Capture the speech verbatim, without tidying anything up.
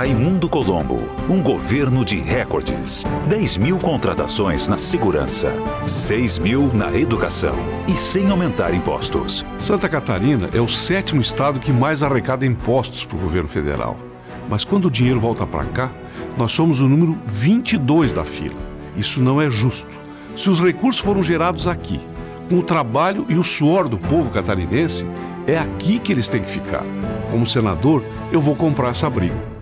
Raimundo Colombo, um governo de recordes. dez mil contratações na segurança, seis mil na educação e sem aumentar impostos. Santa Catarina é o sétimo estado que mais arrecada impostos para o governo federal. Mas quando o dinheiro volta para cá, nós somos o número vinte e dois da fila. Isso não é justo. Se os recursos foram gerados aqui, com o trabalho e o suor do povo catarinense, é aqui que eles têm que ficar. Como senador, eu vou comprar essa briga.